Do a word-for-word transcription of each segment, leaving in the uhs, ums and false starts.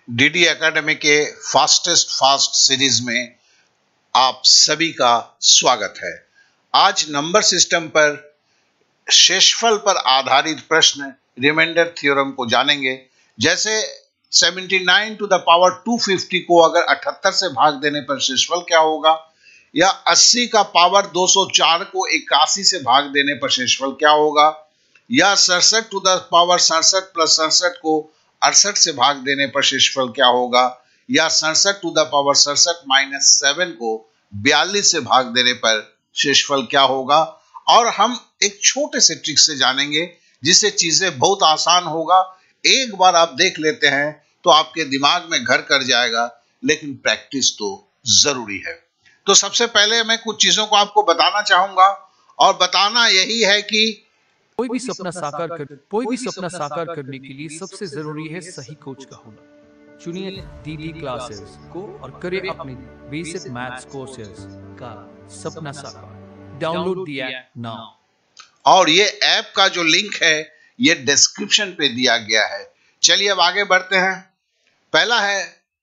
DD academy के fastest fast series में आप सभी का स्वागत है। आज नंबर सिस्टम पर शेषफल पर आधारित प्रश्न रिमाइंडर थ्योरम को जानेंगे। जैसे उन्यासी टू द पावर दो सौ पचास को अगर अठहत्तर से भाग देने पर शेषफल क्या होगा, या अस्सी का पावर दो सौ चार को इक्यासी से भाग देने पर शेषफल क्या होगा, या सड़सठ टू द पावर सड़सठ प्लस सड़सठ को अड़सठ से भाग देने पर शेषफल क्या होगा, या सड़सठ टू द पावर सड़सठ माइनस सेवन को बयालीस से भाग देने पर शेषफल क्या होगा। और हम एक छोटे से ट्रिक से जानेंगे जिससे चीजें बहुत आसान होगा। एक बार आप देख लेते हैं तो आपके दिमाग में घर कर जाएगा, लेकिन प्रैक्टिस तो जरूरी है। तो सबसे पहले मैं कुछ चीजों को आपको बताना चाहूंगा, और बताना यही है कि कोई भी सपना साकार कर कोई भी सपना साकार करने के लिए सबसे जरूरी है सही कोच का होना। चुनिए डीडी क्लासेस को और करिए अपने बेसिक मैथ्स कोर्सेज का सपना साकार। Download the app now. और ये ऐप का जो लिंक है ये डिस्क्रिप्शन पे दिया गया है। चलिए अब आगे बढ़ते हैं। पहला है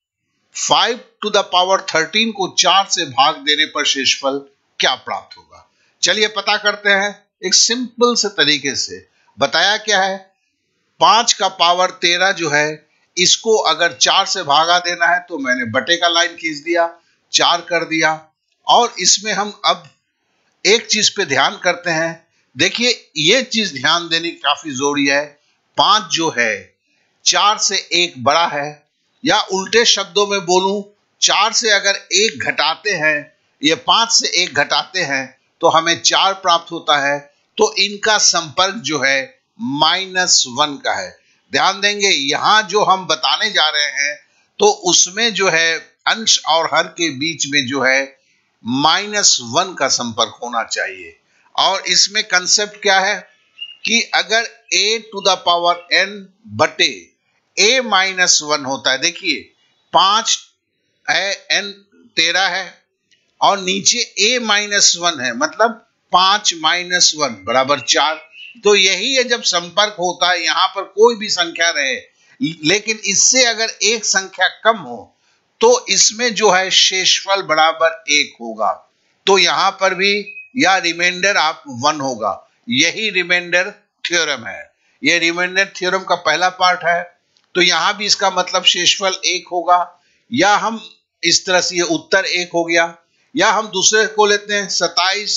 five to the power thirteen को चार से भाग देने पर शेषफल क्या प्राप्त होगा। चलिए पता करते हैं। एक सिंपल से तरीके से बताया क्या है, पांच का पावर तेरह जो है इसको अगर चार से भागा देना है तो मैंने बटे का लाइन खींच दिया, चार कर दिया। और इसमें हम अब एक चीज पे ध्यान करते हैं। देखिए ये चीज ध्यान देने की काफी जरूरी है। पांच जो है चार से एक बड़ा है, या उल्टे शब्दों में बोलूं, चार से अगर एक घटाते हैं, ये पांच से एक घटाते हैं तो हमें चार प्राप्त होता है। तो इनका संपर्क जो है माइनस वन का है। ध्यान देंगे यहां जो हम बताने जा रहे हैं तो उसमें जो है अंश और हर के बीच में जो है माइनस वन का संपर्क होना चाहिए। और इसमें कंसेप्ट क्या है कि अगर a to the power n बटे a माइनस वन होता है, देखिए पांच है, n तेरह है और नीचे a माइनस वन है, मतलब पांच माइनस वन बराबर चार। तो यही है जब संपर्क होता है, यहां पर कोई भी संख्या रहे लेकिन इससे अगर एक संख्या कम हो तो इसमें जो है शेषफल बराबर एक होगा। तो यहां पर भी या रिमाइंडर आप वन होगा। यही रिमाइंडर थ्योरम है। यह रिमाइंडर थ्योरम का पहला पार्ट है। तो यहां भी इसका मतलब शेषफल एक होगा। या हम इस तरह से ये उत्तर एक हो गया, या हम दूसरे को लेते हैं सत्ताईस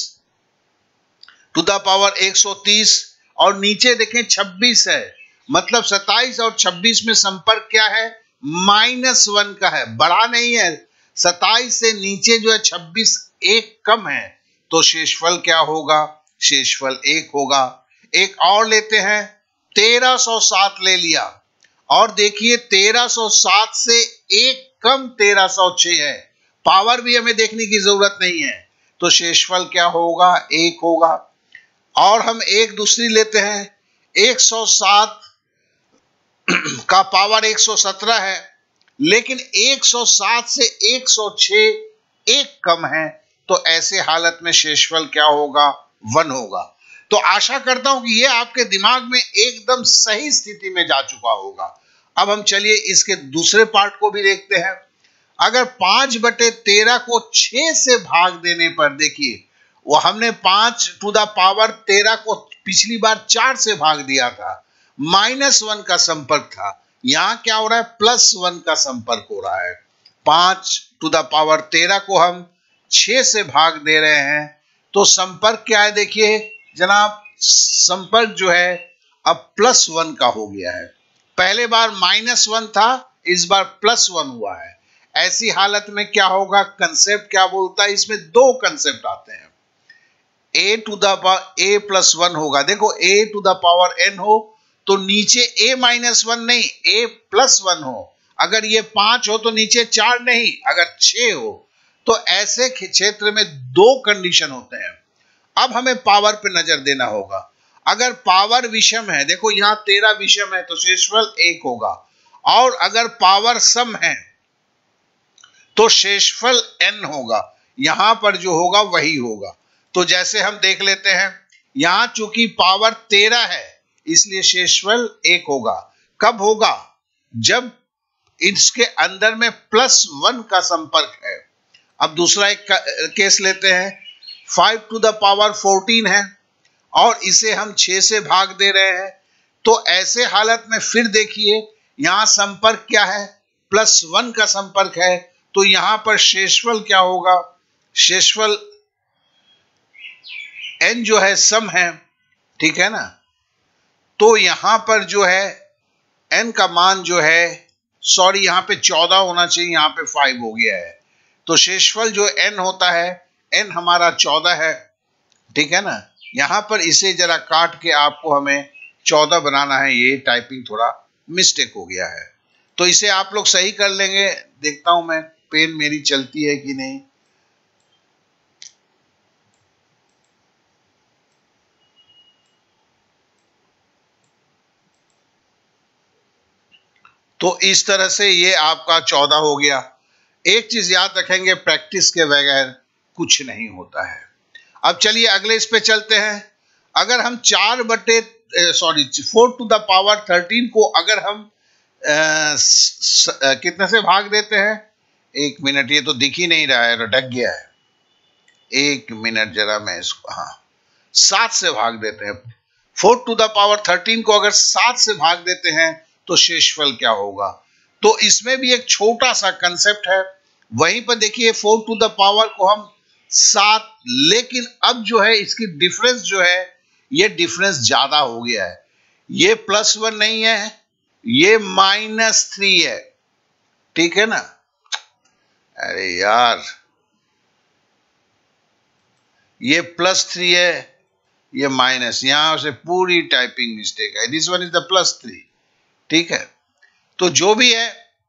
टू द पावर एक सौ तीस और नीचे देखें छब्बीस है, मतलब सत्ताईस और छब्बीस में संपर्क क्या है, माइनस वन का है, बड़ा नहीं है। सत्ताईस से नीचे जो है छब्बीस एक कम है, तो शेषफल क्या होगा, शेषफल एक होगा। एक और लेते हैं, तेरह सौ सात ले लिया और देखिए तेरह सौ सात से एक कम तेरह सौ छह है, पावर भी हमें देखने की जरूरत नहीं है, तो शेषफल क्या होगा, एक होगा। और हम एक दूसरी लेते हैं, एक सौ सात का पावर एक सौ सत्रह है, लेकिन एक सौ सात से एक सौ छह एक कम है, तो ऐसे हालत में शेषफल क्या होगा, वन होगा। तो आशा करता हूं कि यह आपके दिमाग में एकदम सही स्थिति में जा चुका होगा। अब हम चलिए इसके दूसरे पार्ट को भी देखते हैं। अगर पांच बटे तेरह को छह से भाग देने पर, देखिए वो हमने पांच टू द पावर तेरह को पिछली बार चार से भाग दिया था, माइनस वन का संपर्क था। यहां क्या हो रहा है, प्लस वन का संपर्क हो रहा है। पांच टू द पावर तेरह को हम छह से भाग दे रहे हैं, तो संपर्क क्या है, देखिए जनाब, संपर्क जो है अब प्लस वन का हो गया है। पहले बार माइनस वन था, इस बार प्लस वन हुआ है। ऐसी हालत में क्या होगा, कंसेप्ट क्या बोलता है, इसमें दो कंसेप्ट आते हैं। a to the power a plus one होगा। देखो a to the power n हो तो नीचे a माइनस वन नहीं, a प्लस वन हो। अगर ये पांच हो तो नीचे चार नहीं, अगर छह हो तो ऐसे क्षेत्र में दो कंडीशन होते हैं। अब हमें पावर पे नजर देना होगा। अगर पावर विषम है, देखो यहां तेरह विषम है तो शेषफल एक होगा, और अगर पावर सम है तो शेषफल n होगा। यहां पर जो होगा वही होगा। तो जैसे हम देख लेते हैं, यहां चूंकि पावर तेरह है इसलिए शेषफल एक होगा। कब होगा, जब इसके अंदर में प्लस वन का संपर्क है। अब दूसरा एक केस लेते हैं, five to the power fourteen है और इसे हम छह से भाग दे रहे हैं, तो ऐसे हालत में फिर देखिए यहां संपर्क क्या है, प्लस वन का संपर्क है, तो यहां पर शेषफल क्या होगा, शेषफल n जो है सम है, ठीक है ना। तो यहां पर जो है n का मान जो है, सॉरी यहां पे चौदह होना चाहिए, यहां पे फाइव हो गया है, तो शेषफल जो n होता है, n हमारा चौदह है, ठीक है ना। यहां पर इसे जरा काट के आपको हमें चौदह बनाना है, ये टाइपिंग थोड़ा मिस्टेक हो गया है, तो इसे आप लोग सही कर लेंगे। देखता हूं मैं पेन मेरी चलती है कि नहीं। तो इस तरह से ये आपका चौदह हो गया। एक चीज याद रखेंगे, प्रैक्टिस के बगैर कुछ नहीं होता है। अब चलिए अगले इस पे चलते हैं। अगर हम चार बटे sorry four to the power thirteen को अगर हम आ, स, स, आ, कितने से भाग देते हैं, एक मिनट, ये तो दिख ही नहीं रहा है, ढक गया है, एक मिनट जरा मैं इसको, हाँ सात से भाग देते हैं। Four to the power thirteen को अगर सात से भाग देते हैं तो शेषफल क्या होगा। तो इसमें भी एक छोटा सा कंसेप्ट है, वहीं पर देखिए फोर टू द पावर को हम सात, लेकिन अब जो है इसकी डिफरेंस जो है, ये डिफरेंस ज्यादा हो गया है, ये प्लस वन नहीं है, ये माइनस थ्री है, ठीक है ना। अरे यार, ये प्लस थ्री है, ये माइनस, यहां से पूरी टाइपिंग मिस्टेक है, this one is the plus three, ठीक है। तो जो भी है,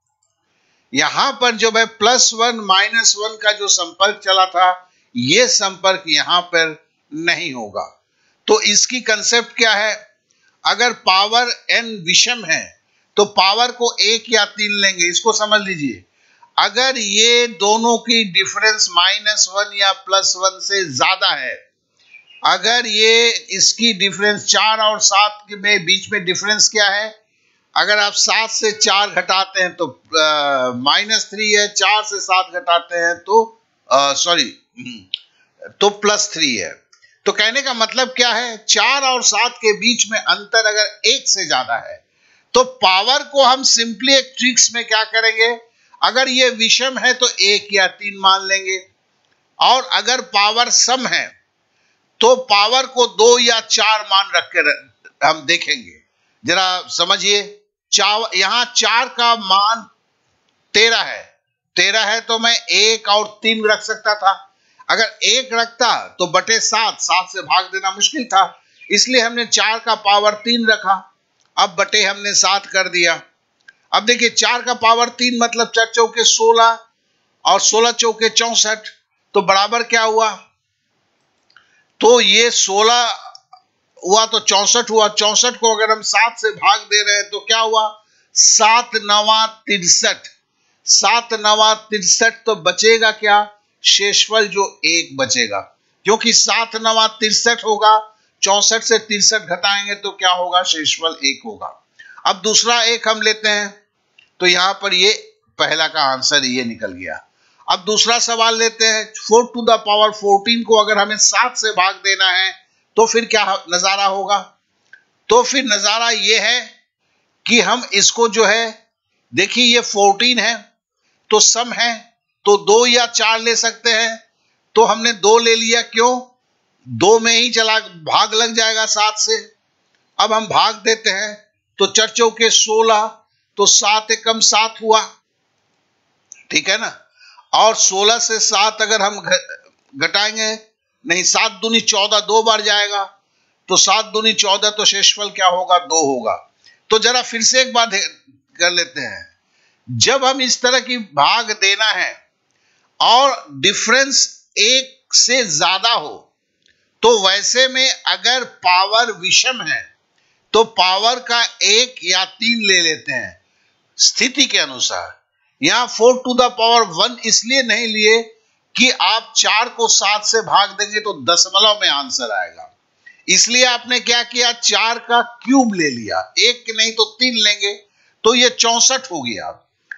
यहां पर जो है प्लस वन माइनस वन का जो संपर्क चला था, ये संपर्क यहां पर नहीं होगा। तो इसकी कंसेप्ट क्या है, अगर पावर n विषम है तो पावर को एक या तीन लेंगे, इसको समझ लीजिए। अगर ये दोनों की डिफरेंस माइनस वन या प्लस वन से ज्यादा है, अगर ये इसकी डिफरेंस चार और सात के में बीच में डिफरेंस क्या है, अगर आप सात से चार घटाते हैं तो माइनस थ्री है, चार से सात घटाते हैं तो सॉरी तो प्लस थ्री है। तो कहने का मतलब क्या है, चार और सात के बीच में अंतर अगर एक से ज्यादा है तो पावर को हम सिंपली एक ट्रिक्स में क्या करेंगे, अगर ये विषम है तो एक या तीन मान लेंगे, और अगर पावर सम है तो पावर को दो या चार मान रख के हम देखेंगे। जरा समझिए, चार, यहां चार का मान तेरह है, तेरह है तो मैं एक और तीन रख सकता था। अगर एक रखता तो बटे सात, सात से भाग देना मुश्किल था, इसलिए हमने चार का पावर तीन रखा, अब बटे हमने सात कर दिया। अब देखिए चार का पावर तीन मतलब चार चौके सोलह और सोलह चौके चौसठ, तो बराबर क्या हुआ, तो ये सोलह हुआ तो चौसठ हुआ, चौसठ को अगर हम सात से भाग दे रहे हैं तो क्या हुआ, सात नवा तिरसठ, सात नवा तिरसठ, तो बचेगा क्या, शेषफल जो एक बचेगा, क्योंकि सात नवा तिरसठ होगा, चौसठ से तिरसठ घटाएंगे तो क्या होगा, शेषफल एक होगा। अब दूसरा एक हम लेते हैं, तो यहां पर ये पहला का आंसर ये निकल गया। अब दूसरा सवाल लेते हैं, four to the power fourteen को अगर हमें सात से भाग देना है तो फिर क्या नजारा होगा, तो फिर नजारा ये है कि हम इसको जो है, देखिए ये फोर्टीन है तो सम है, तो दो या चार ले सकते हैं, तो हमने दो ले लिया, क्यों, दो में ही चला भाग लग जाएगा सात से। अब हम भाग देते हैं तो चार चौके सोलह, तो सात एकम सात हुआ, ठीक है ना, और सोलह से सात अगर हम घटाएंगे, नहीं सात दूनी चौदह, दो बार जाएगा, तो सात दूनी चौदह, तो शेषफल क्या होगा, दो होगा। तो जरा फिर से एक बात कर लेते हैं, जब हम इस तरह की भाग देना है और डिफरेंस एक से ज्यादा हो, तो वैसे में अगर पावर विषम है तो पावर का एक या तीन ले लेते हैं स्थिति के अनुसार। यहां four to the power one इसलिए नहीं लिए कि आप चार को सात से भाग देंगे तो दशमलव में आंसर आएगा, इसलिए आपने क्या किया, चार का क्यूब ले लिया, एक नहीं तो तीन लेंगे तो ये चौसठ हो गया।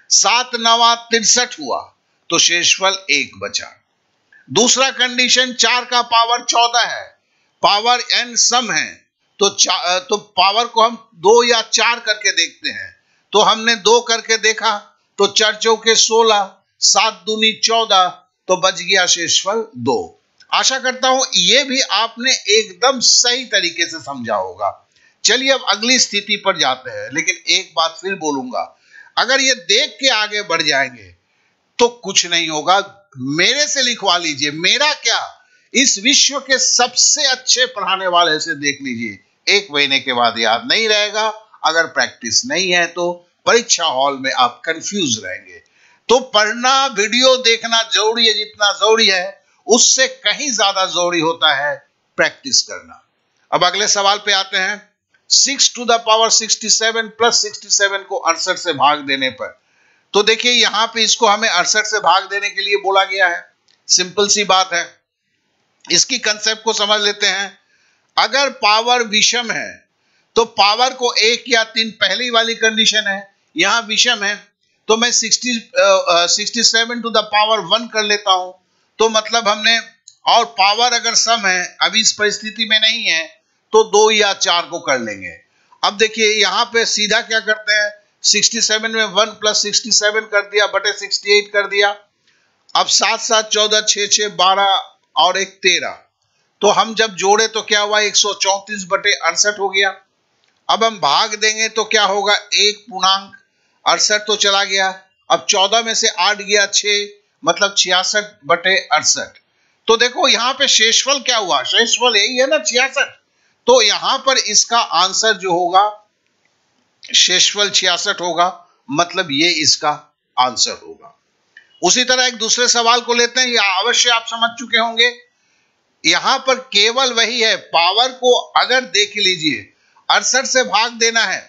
सात नवा तिरसठ हुआ तो शेषफल एक बचा। दूसरा कंडीशन, चार का पावर चौदह है, पावर एन सम है, तो तो पावर को हम दो या चार करके देखते हैं। तो हमने दो करके देखा तो चार चौके सोलह, सात दूनी चौदह, तो बच गया शेषफल दो। आशा करता हूं यह भी आपने एकदम सही तरीके से समझा होगा। चलिए अब अगली स्थिति पर जाते हैं, लेकिन एक बात फिर बोलूंगा, अगर ये देख के आगे बढ़ जाएंगे तो कुछ नहीं होगा। मेरे से लिखवा लीजिए, मेरा क्या, इस विश्व के सबसे अच्छे पढ़ाने वाले से देख लीजिए, एक महीने के बाद याद नहीं रहेगा। अगर प्रैक्टिस नहीं है तो परीक्षा हॉल में आप कंफ्यूज रहेंगे। तो पढ़ना, वीडियो देखना जरूरी है, जितना जरूरी है उससे कहीं ज्यादा जरूरी होता है प्रैक्टिस करना। अब अगले सवाल पे आते हैं। Six to the power sixty seven plus sixty seven को अड़सठ से भाग देने पर, तो देखिए यहां पे इसको हमें अड़सठ से भाग देने के लिए बोला गया है। सिंपल सी बात है, इसकी कंसेप्ट को समझ लेते हैं। अगर पावर विषम है तो पावर को एक या तीन, पहली वाली कंडीशन है, यहां विषम है तो मैं sixty sixty seven to the power one कर लेता हूं, तो मतलब हमने, और पावर अगर सम है, अभी इस परिस्थिति में नहीं है, तो दो या चार को कर लेंगे। अब देखिए यहां पे सीधा क्या करते हैं, सिक्सटी सेवन में वन प्लस सिक्सटी सेवन कर दिया बटे सिक्सटी एट कर दिया। अब सात सात चौदह, छह छह बारह और एक तेरह, तो हम जब जोड़े तो क्या हुआ, एक सौ चौंतीस बटे अड़सठ हो गया। अब हम भाग देंगे तो क्या होगा, एक पूर्णांक, अड़सठ तो चला गया। अब चौदह में से आठ गया छह, मतलब छियासठ बटे अड़सठ। तो देखो यहां पे शेषफल क्या हुआ, शेषफल यही है ना, छियासठ। तो यहां पर इसका आंसर जो होगा शेषफल छियासठ होगा, मतलब ये इसका आंसर होगा। उसी तरह एक दूसरे सवाल को लेते हैं, यह अवश्य आप समझ चुके होंगे। यहां पर केवल वही है, पावर को अगर देख लीजिए अड़सठ से भाग देना है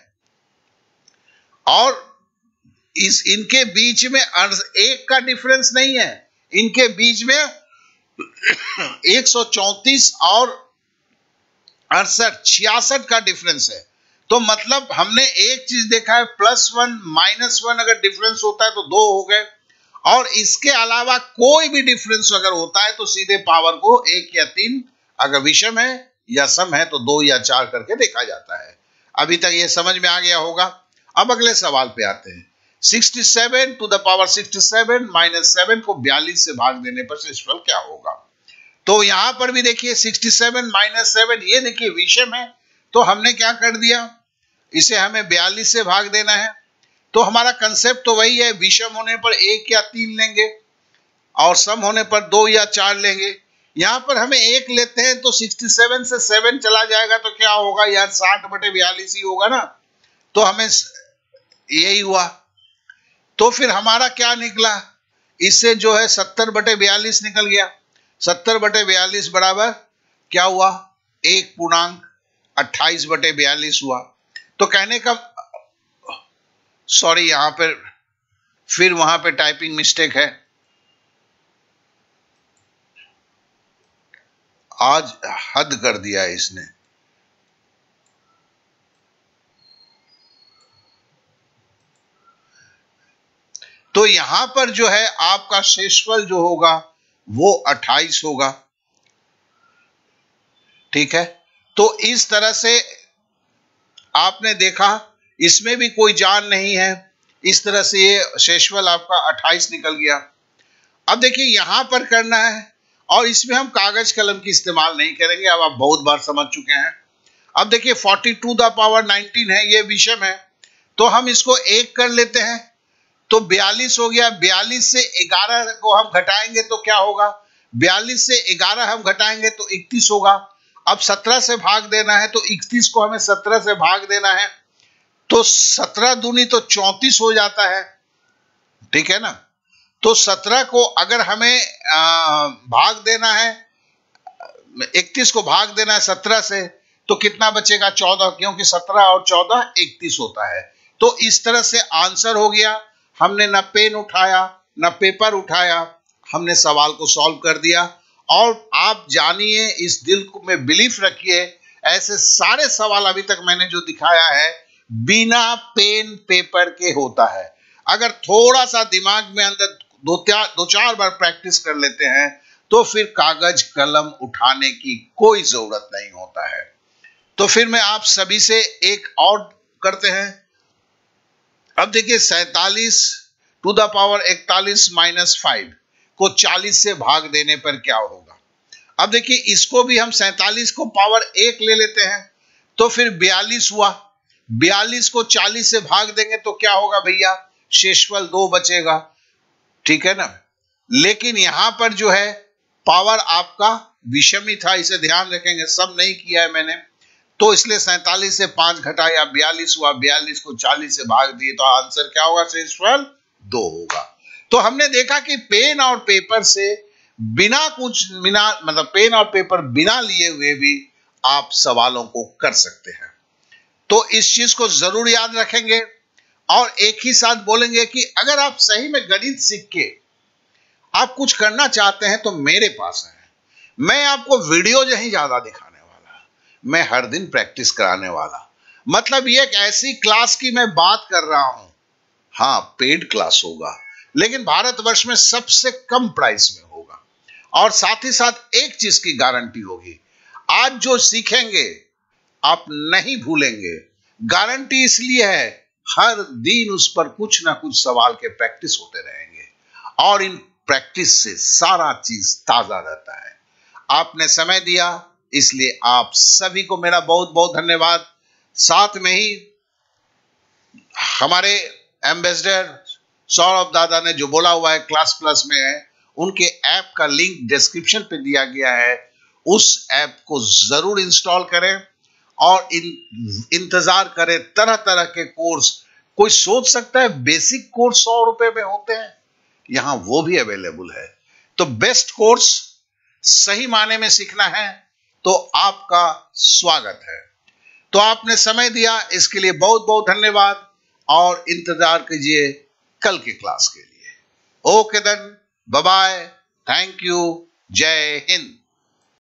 और इस इनके बीच में एक का डिफरेंस नहीं है, इनके बीच में एक सौ चौंतीस और अड़सठ, छियासठ का डिफरेंस है। तो मतलब हमने एक चीज देखा है, प्लस वन माइनस वन अगर डिफरेंस होता है तो दो हो गए, और इसके अलावा कोई भी डिफरेंस अगर होता है तो सीधे पावर को एक या तीन, अगर विषम है या सम है तो दो या चार करके देखा जाता है। अभी तक ये समझ में आ गया होगा। अब अगले सवाल पे आते हैं। Sixty seven to the power sixty seven minus seven को बयालीस से भाग देने पर शेषफल क्या होगा। तो यहां पर भी देखिए सिक्सटी सेवन माइनस सेवन, ये देखिए विषम है, तो हमने क्या कर दिया, इसे हमें बयालीस से भाग देना है। तो हमारा कंसेप्ट तो वही है, विषम होने पर एक या तीन लेंगे और सम होने पर दो या चार लेंगे। यहां पर हमें एक लेते हैं तो सिक्सटी सेवन से सेवन चला जाएगा तो क्या होगा यार, साठ बटे बयालीस ही होगा ना, तो हमें यही हुआ। तो फिर हमारा क्या निकला, इससे जो है सत्तर बटे बयालीस निकल गया। सत्तर बटे बयालीस बराबर क्या हुआ, एक पूर्णांक अट्ठाईस बटे बयालीस हुआ। तो कहने का, सॉरी यहां पर फिर वहां पे टाइपिंग मिस्टेक है, आज हद कर दिया है इसने। तो यहां पर जो है आपका शेषफल जो होगा वो अट्ठाईस होगा, ठीक है। तो इस तरह से आपने देखा, इसमें भी कोई जान नहीं है, इस तरह से ये शेषफल आपका अट्ठाईस निकल गया। अब देखिए यहां पर करना है, और इसमें हम कागज कलम की इस्तेमाल नहीं करेंगे, अब आप बहुत बार समझ चुके हैं। अब देखिए forty to the power nineteen है, ये विषम है, तो हम इसको एक कर लेते हैं तो बयालीस हो गया। बयालीस से ग्यारह को हम घटाएंगे तो क्या होगा, बयालीस से ग्यारह हम घटाएंगे तो इकतीस होगा। अब सत्रह से भाग देना है तो इकतीस को हमें सत्रह से भाग देना है, तो सत्रह दूनी तो चौंतीस हो जाता है, ठीक है ना। तो सत्रह को अगर हमें आ, भाग देना है, इकतीस को भाग देना है सत्रह से, तो कितना बचेगा, चौदह, क्योंकि सत्रह और चौदह इकतीस होता है। तो इस तरह से आंसर हो गया। हमने न पेन उठाया न पेपर उठाया, हमने सवाल को सॉल्व कर दिया। और आप जानिए, इस दिल में बिलीफ रखिए, ऐसे सारे सवाल अभी तक मैंने जो दिखाया है बिना पेन पेपर के होता है। अगर थोड़ा सा दिमाग में अंदर दो चार दो चार बार प्रैक्टिस कर लेते हैं तो फिर कागज कलम उठाने की कोई जरूरत नहीं होता है। तो फिर मैं आप सभी से एक और करते हैं। अब देखिए सैतालीस टू द पावर इकतालीस माइनस फाइव को चालीस से भाग देने पर क्या होगा। अब देखिए इसको भी हम सैतालीस को पावर एक ले लेते हैं तो फिर बयालीस हुआ। बयालीस को चालीस से भाग देंगे तो क्या होगा भैया, शेषफल दो बचेगा, ठीक है ना। लेकिन यहां पर जो है पावर आपका विषमी था, इसे ध्यान रखेंगे, सब नहीं किया है मैंने, तो इसलिए सैतालीस से पांच घटाया बयालीस हुआ। बयालीस को चालीस से भाग दिए तो आंसर क्या होगा, शेषफल दो होगा। तो हमने देखा कि पेन और पेपर से बिना कुछ बिना मतलब पेन और पेपर बिना लिए हुए भी आप सवालों को कर सकते हैं। तो इस चीज को जरूर याद रखेंगे और एक ही साथ बोलेंगे कि अगर आप सही में गणित सीख के आप कुछ करना चाहते हैं तो मेरे पास है। मैं आपको वीडियो नहीं ज्यादा दिखाने वाला, मैं हर दिन प्रैक्टिस कराने वाला। मतलब ये एक ऐसी क्लास की मैं बात कर रहा हूं, हाँ पेड क्लास होगा लेकिन भारतवर्ष में सबसे कम प्राइस में होगा। और साथ ही साथ एक चीज की गारंटी होगी, आज जो सीखेंगे आप नहीं भूलेंगे। गारंटी इसलिए है हर दिन उस पर कुछ ना कुछ सवाल के प्रैक्टिस होते रहेंगे और इन प्रैक्टिस से सारा चीज ताजा रहता है। आपने समय दिया इसलिए आप सभी को मेरा बहुत बहुत धन्यवाद। साथ में ही हमारे एम्बेसडर सौरभ दादा ने जो बोला हुआ है क्लास प्लस में है, उनके ऐप का लिंक डिस्क्रिप्शन पे दिया गया है, उस ऐप को जरूर इंस्टॉल करें और इन इंतजार करें तरह तरह के कोर्स। कोई सोच सकता है बेसिक कोर्स सौ रुपए में होते हैं, यहां वो भी अवेलेबल है। तो बेस्ट कोर्स सही माने में सीखना है तो आपका स्वागत है। तो आपने समय दिया इसके लिए बहुत बहुत धन्यवाद और इंतजार कीजिए कल की क्लास के लिए। Okay then, bye bye, thank you, जय हिंद।